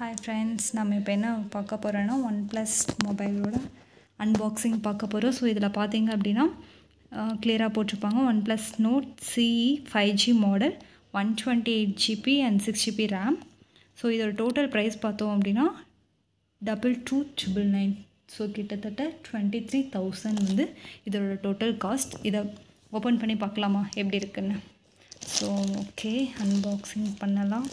Hi friends, நம்ம இப்போ என்ன பார்க்க போகிறோன்னா OnePlus மொபைலோட அன்பாக்சிங் பார்க்க போகிறோம். ஸோ இதில் பார்த்தீங்க அப்படின்னா கிளியராக போட்டிருப்பாங்க OnePlus Nord CE 5G மாடல் 128GB and 6GB RAM. So இதோட டோட்டல் ப்ரைஸ் பார்த்தோம் அப்படின்னா 22,999. ஸோ கிட்டத்தட்ட 23,000 வந்து இதோட டோட்டல் காஸ்ட். இதை ஓப்பன் பண்ணி பார்க்கலாமா எப்படி இருக்குன்னு? ஸோ ஓகே, அன்பாக்சிங் பண்ணலாம்.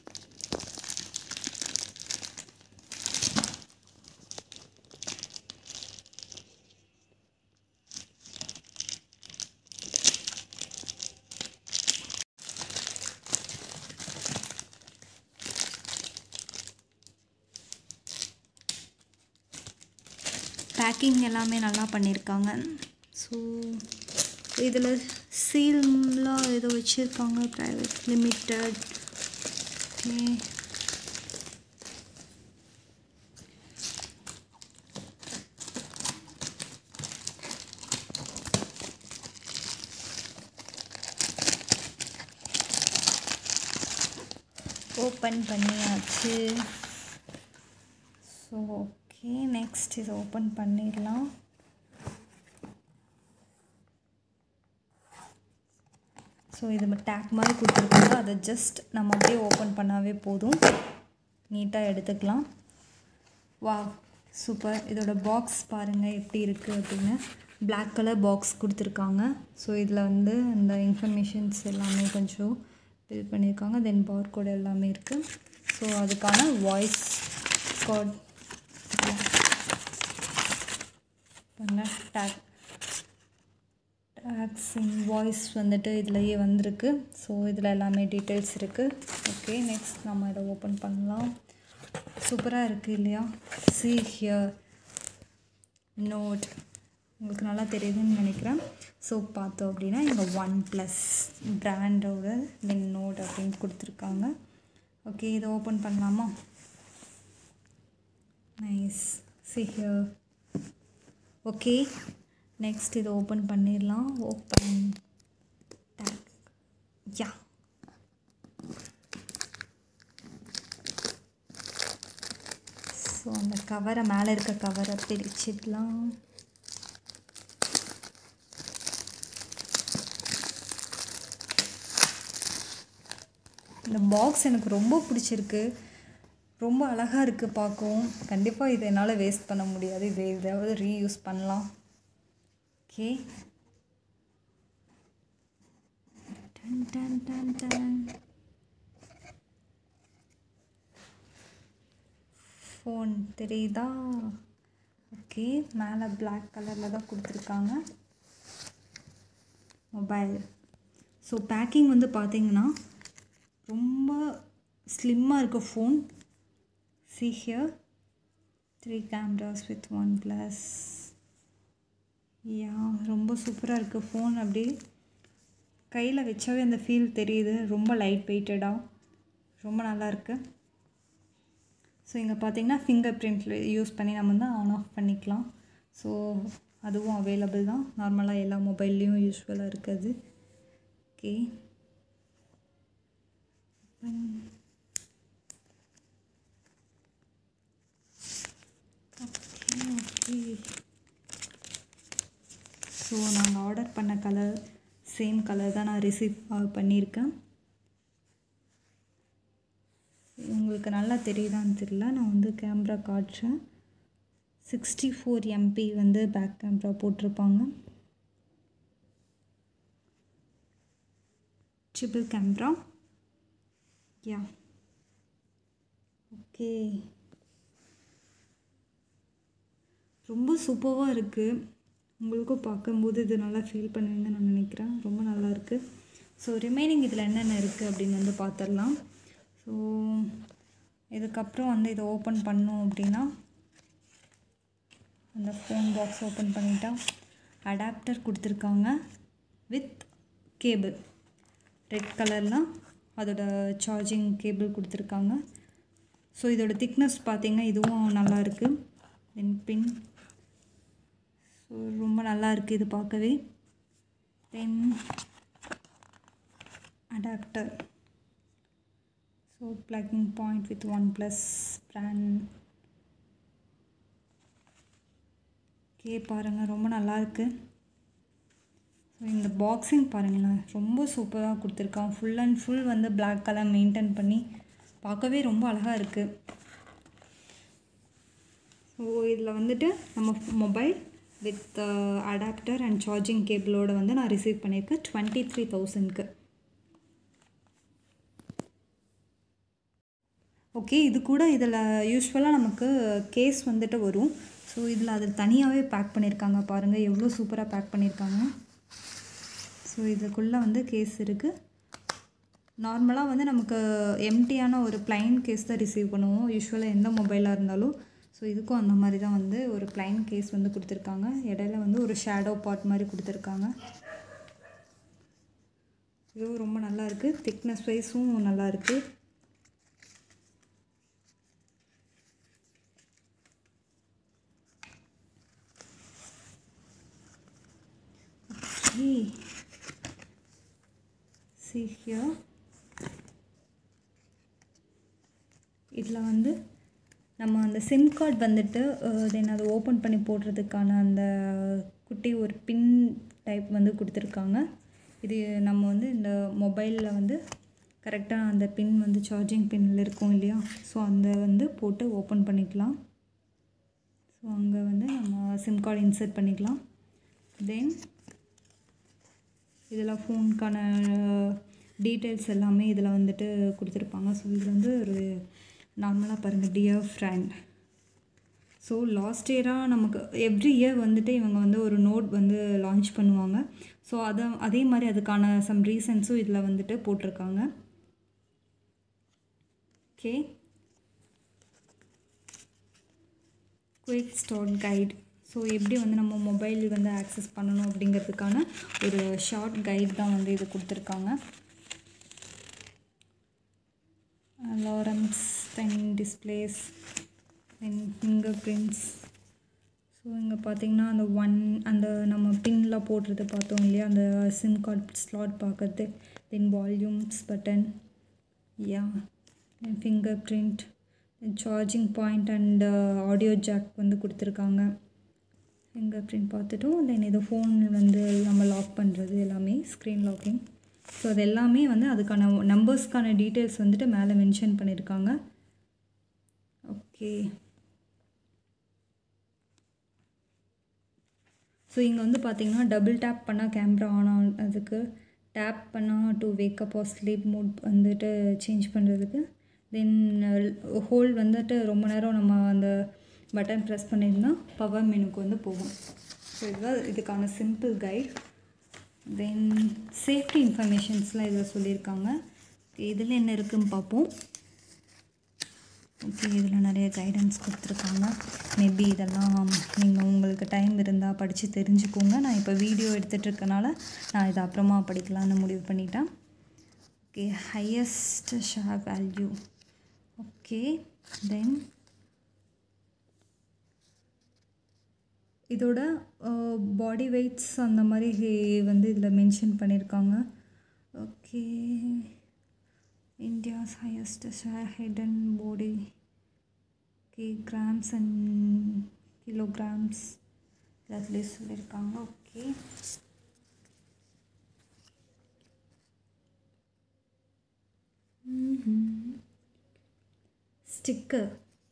பேக்கிங் எல்லாமே நல்லா பண்ணியிருக்காங்க. ஸோ இதில் சீல்லாம் ஏதோ வச்சுருக்காங்க, ப்ரைவேட் லிமிட்டட். ஓப்பன் பண்ணியாச்சு. ஸோ ஓகே, நெக்ஸ்ட் இதை ஓப்பன் பண்ணிடலாம். ஸோ இது டேக் மாதிரி கொடுத்துருக்காங்க, அதை ஜஸ்ட் நம்ம அப்படியே ஓப்பன் பண்ணாவே போதும், நீட்டாக எடுத்துக்கலாம். வா சூப்பர். இதோட பாக்ஸ் பாருங்கள் எப்படி இருக்குது அப்படின்னு. பிளாக் கலர் பாக்ஸ் கொடுத்துருக்காங்க. ஸோ இதில் வந்து இந்த இன்ஃபர்மேஷன்ஸ் எல்லாமே கொஞ்சம் ஃபில் பண்ணியிருக்காங்க. தென் பார்கோட் எல்லாமே இருக்குது. ஸோ அதுக்கான வாய்ஸ் கோட் டேக்ஸ் வாய்ஸ் வந்துட்டு இதுலையே வந்திருக்கு. ஸோ இதில் எல்லாமே டீட்டெயில்ஸ் இருக்குது. ஓகே, நெக்ஸ்ட் நம்ம இதை ஓப்பன் பண்ணலாம். சூப்பராக இருக்குது இல்லையா? See here நோட், உங்களுக்கு நல்லா தெரியுதுன்னு நினைக்கிறேன். ஸோ பார்த்தோம் அப்படின்னா இங்கே OnePlus பிராண்டோட தென் நோட் அப்படின்னு கொடுத்துருக்காங்க. ஓகே, இதை ஓப்பன் பண்ணலாமா? Nice. See here. Okay, next இதை ஓப்பன் பண்ணிடலாம். Open tag. யா, ஸோ அந்த கவரை, மேலே இருக்க கவரை பிரிச்சிடலாம். இந்த பாக்ஸ் எனக்கு ரொம்ப பிடிச்சிருக்கு, ரொம்ப அழகாக இருக்குது பார்க்கவும். கண்டிப்பாக இதை என்னால் வேஸ்ட் பண்ண முடியாது, இதை எதாவது ரீயூஸ் பண்ணலாம். Okay, done done done done. Phone தெரியுதா? ஓகே, மேலே பிளாக் கலரில் தான் கொடுத்துருக்காங்க மொபைல். ஸோ பேக்கிங் வந்து பார்த்திங்கன்னா ரொம்ப ஸ்லிம்மாக இருக்க phone. See here 3 cameras with OnePlus. Yeah, ரொம்ப சூப்பராக இருக்குது ஃபோன். அப்படியே கையில் வச்சாவே அந்த ஃபீல் தெரியுது. ரொம்ப லைட் வெயிட்டடாக ரொம்ப நல்லாயிருக்கு. ஸோ இங்கே பார்த்தீங்கன்னா ஃபிங்கர் பிரிண்ட் யூஸ் பண்ணி நம்ம வந்து ஆன் ஆஃப் பண்ணிக்கலாம். ஸோ அதுவும் அவைலபிள் தான், நார்மலாக எல்லா மொபைல்லையும் யூஸ்வலாக இருக்குது. Okay, okay. ஸோ நாங்கள் ஆர்டர் பண்ண கலர் சேம் கலர் தான் நான் ரிசீவ் பண்ணியிருக்கேன். உங்களுக்கு நல்லா தெரியுதான்னு தெரியல, நான் வந்து கேமரா காட்டுறேன். 64 MP வந்து பேக் கேமரா போட்டிருப்பாங்க. Triple camera. யா, ஓகே, ரொம்ப சூப்பராக இருக்குது. உங்களுக்கும் பார்க்கும்போது இது நல்லா ஃபீல் பண்ணுவீங்கன்னு நான் நினைக்கிறேன். ரொம்ப நல்லாயிருக்கு. ஸோ ரிமைனிங் இதில் என்னென்ன இருக்குது அப்படின்னு வந்து பார்த்துடலாம். ஸோ இதுக்கப்புறம் வந்து இதை ஓப்பன் பண்ணோம் அப்படின்னா அந்த ஃபோன் பாக்ஸ் ஓப்பன் பண்ணிட்டா அடாப்டர் கொடுத்துருக்காங்க வித் கேபிள். ரெட் கலரில் அதோட சார்ஜிங் கேபிள் கொடுத்துருக்காங்க. ஸோ இதோட திக்னஸ் பார்த்திங்கன்னா இதுவும் நல்லா இருக்குது. தென் பின், ஸோ ரொம்ப நல்லா இருக்குது இது பார்க்கவே. Then adapter. So plugging point with OnePlus brand. Okay பாருங்கள், ரொம்ப நல்லாயிருக்கு. ஸோ இந்த பாக்ஸிங் பாருங்களேன், ரொம்ப சூப்பராக கொடுத்துருக்கான். ஃபுல் அண்ட் ஃபுல் வந்து பிளாக் கலர் மெயின்டைன் பண்ணி பார்க்கவே ரொம்ப அழகாக இருக்குது. ஸோ இதில் வந்துட்டு நம்ம mobile with adapter and charging கேபிளோடு வந்து நான் ரிசீவ் பண்ணியிருக்கேன் 23,000க்கு. ஓகே, இது கூட இதில் யூஸ்வலாக நமக்கு கேஸ் வந்துட்டு வரும். ஸோ இதில் அதில் தனியாகவே பேக் பண்ணியிருக்காங்க பாருங்கள், எவ்வளோ சூப்பராக பேக் பண்ணியிருக்காங்க. ஸோ இதுக்குள்ளே வந்து கேஸ் இருக்குது. நார்மலாக வந்து நமக்கு எம்டியான ஒரு ப்ளைன் கேஸ் தான் ரிசீவ் பண்ணுவோம் யூஸ்வலாக எந்த மொபைலாக இருந்தாலும். ஸோ இதுக்கும் அந்த மாதிரி தான் வந்து ஒரு ப்ளைன் கேஸ் வந்து கொடுத்துருக்காங்க. இடையில வந்து ஒரு ஷேடோ பார்ட் மாதிரி கொடுத்துருக்காங்க. இதுவும் ரொம்ப நல்லா இருக்குது. திக்னஸ் வைஸும் நல்லா இருக்குது. See here, இதில் வந்து நம்ம அந்த சிம் கார்டு வந்துட்டு தென் அதை ஓப்பன் பண்ணி போடுறதுக்கான அந்த குட்டி ஒரு பின் டைப் வந்து கொடுத்துருக்காங்க. இது நம்ம வந்து இந்த மொபைலில் வந்து கரெக்டாக அந்த பின் வந்து சார்ஜிங் பின்னில் இருக்கும் இல்லையா, ஸோ அந்த வந்து போட்டு ஓப்பன் பண்ணிக்கலாம். ஸோ அங்கே வந்து நம்ம சிம் கார்டு இன்சர்ட் பண்ணிக்கலாம். தென் இதில் ஃபோனுக்கான டீட்டெயில்ஸ் எல்லாமே இதில் வந்துட்டு கொடுத்துருப்பாங்க. ஸோ இதில் வந்து ஒரு நார்மலாக பாருங்கள், டியர் ஃப்ரெண்ட். ஸோ லாஸ்ட் இயராக நமக்கு எவ்ரி இயர் வந்துட்டு இவங்க வந்து ஒரு நோட் வந்து லான்ச் பண்ணுவாங்க. ஸோ அதே மாதிரி அதுக்கான சம் ரீசன்ஸும் இதில் வந்துட்டு போட்டிருக்காங்க. Okay, quick start guide. So எப்படி வந்து நம்ம மொபைல் வந்து ஆக்சஸ் பண்ணணும் அப்படிங்கிறதுக்கான ஒரு ஷார்ட் கைட் தான் வந்து இது கொடுத்துருக்காங்க. Alarms, then displays, then finger prints. So இங்கே பார்த்திங்கன்னா அந்த நம்ம பின்னில் போடுறது பார்த்தோம் இல்லையா, அந்த சிம் கார்டு ஸ்லாட் பார்க்குறது, then volumes button, yeah, then finger print, then charging point and audio jack வந்து கொடுத்துருக்காங்க. ஃபிங்கர் பிரிண்ட் பார்த்துட்டோம். தென் இது ஃபோன் வந்து நம்ம லாக் பண்ணுறது எல்லாமே, ஸ்க்ரீன் லாக்கிங். ஸோ அது எல்லாமே வந்து அதுக்கான நம்பர்ஸ்க்கான டீட்டெயில்ஸ் வந்துட்டு மேலே மென்ஷன் பண்ணியிருக்காங்க. ஓகே, ஸோ இங்கே வந்து பார்த்திங்கன்னா டபுள் டேப் பண்ணால் கேமரா ஆன் ஆனதுக்கு, டேப் பண்ணால் to wake up or sleep mode வந்துட்டு சேஞ்ச் பண்ணுறதுக்கு, தென் ஹோல்ட் வந்துட்டு ரொம்ப நேரம் நம்ம அந்த பட்டன் ப்ரெஸ் பண்ணியிருந்தா பவர் மெனுக்கு வந்து போகும். ஸோ இதுதான் இதுக்கான சிம்பிள் கைட். தென் சேஃப்டி இன்ஃபர்மேஷன்ஸ்லாம் இதில் சொல்லியிருக்காங்க. இதில் என்ன இருக்குதுன்னு பார்ப்போம். ஓகே, இதில் நிறைய கைடன்ஸ் கொடுத்துருக்காங்க. மேபி இதெல்லாம் நீங்கள் உங்களுக்கு டைம் இருந்தால் படித்து தெரிஞ்சுக்கோங்க. நான் இப்போ வீடியோ எடுத்துகிட்ருக்கனால நான் இதை அப்புறமா படிக்கலான்னு முடிவு பண்ணிட்டேன். Okay, highest share value. Okay, then இதோட பாடி வெயிட்ஸ் அந்த மாதிரி வந்து இதில் மென்ஷன் பண்ணியிருக்காங்க. Okay, India's highest share head and body. Okay, grams and kilograms அதில் சொல்லியிருக்காங்க. Okay, sticker,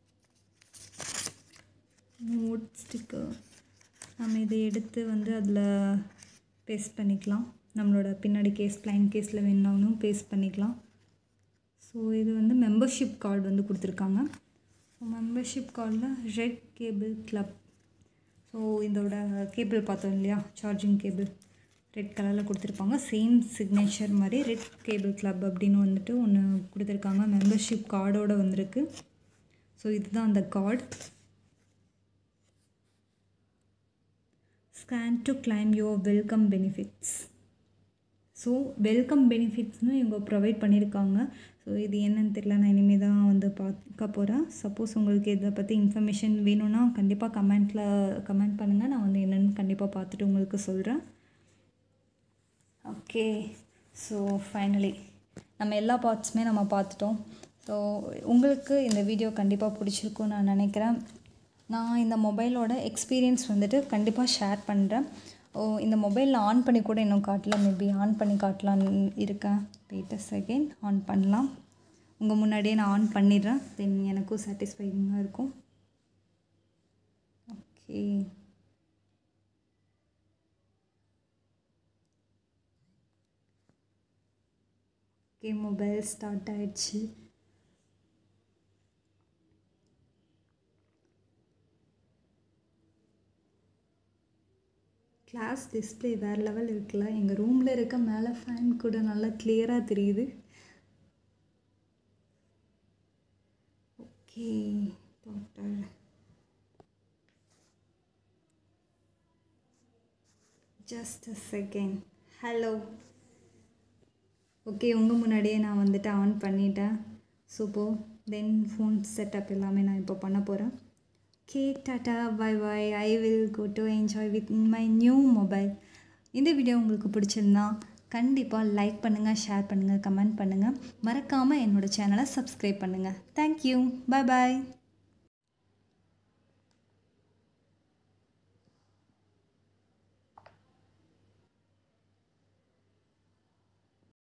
note sticker. நம்ம இதை எடுத்து வந்து அதில் பேஸ்ட் பண்ணிக்கலாம். நம்மளோட பின்னாடி கேஸ், ப்ளைன் கேஸில் வேணுனாலும் பேஸ்ட் பண்ணிக்கலாம். ஸோ இது வந்து மெம்பர்ஷிப் கார்டு வந்து கொடுத்துருக்காங்க. ஸோ மெம்பர்ஷிப் கார்டில் ரெட் கேபிள் கிளப். ஸோ இதோட கேபிள் பார்த்தோம் இல்லையா, சார்ஜிங் கேபிள் ரெட் கலரில் கொடுத்துருப்பாங்க. சேம் சிக்னேச்சர் மாதிரி ரெட் கேபிள் கிளப் அப்படின்னு வந்துட்டு ஒன்று கொடுத்துருக்காங்க. மெம்பர்ஷிப் கார்டோடு வந்திருக்கு. ஸோ இதுதான் அந்த card. Scan to claim your welcome benefits. So welcome பெனிஃபிட்ஸ்னு இவங்க ப்ரொவைட் பண்ணியிருக்காங்க. ஸோ இது என்னன்னு தெரியல, நான் இனிமேல் தான் வந்து பார்க்க போகிறேன். சப்போஸ் உங்களுக்கு இதை பற்றி இன்ஃபர்மேஷன் வேணும்னா கண்டிப்பாக கமெண்ட் பண்ணுங்கள். நான் வந்து என்னென்னு கண்டிப்பாக பார்த்துட்டு உங்களுக்கு சொல்கிறேன். ஓகே, ஸோ ஃபைனலி நம்ம எல்லா பார்ட்ஸுமே நம்ம பார்த்துட்டோம். ஸோ உங்களுக்கு இந்த வீடியோ கண்டிப்பாக பிடிச்சிருக்குன்னு நான் நினைக்கிறேன். நான் இந்த மொபைலோட எக்ஸ்பீரியன்ஸ் வந்துட்டு கண்டிப்பாக ஷேர் பண்ணுறேன். இந்த மொபைலில் ஆன் பண்ணி கூட இன்னும் காட்டல, மேபி ஆன் பண்ணி காட்டலான்னு இருக்கேன். வெயிட் அ செகண்ட், ஆன் பண்ணலாம். உங்கள் முன்னாடியே நான் ஆன் பண்ணிடுறேன், தென் எனக்கும் சாட்டிஸ்ஃபைங்காக இருக்கும். ஓகே, ஓகே, மொபைல் ஸ்டார்ட் ஆயிடுச்சு. கிளாஸ் டிஸ்பிளே வேறு லெவல் இருக்குல்ல. எங்கள் ரூமில் இருக்க மேலே ஃபேன் கூட நல்லா கிளியராக தெரியுது. Okay, total just a second. Hello. Okay, உங்கள் முன்னாடியே நான் வந்துட்டு ஆன் பண்ணிட்டேன். சூப்பர். தென் ஃபோன் செட்டப் எல்லாமே நான் இப்போ பண்ண போகிறேன். Okay, tata, bye bye. I will go to enjoy with my new mobile. இந்த வீடியோ உங்களுக்கு பிடிச்சிருந்தா கண்டிப்பாக லைக் பண்ணுங்கள், ஷேர் பண்ணுங்கள், கமெண்ட் பண்ணுங்கள். மறக்காமல் என்னோடய சேனலை சப்ஸ்கிரைப் பண்ணுங்கள். Thank you, bye bye.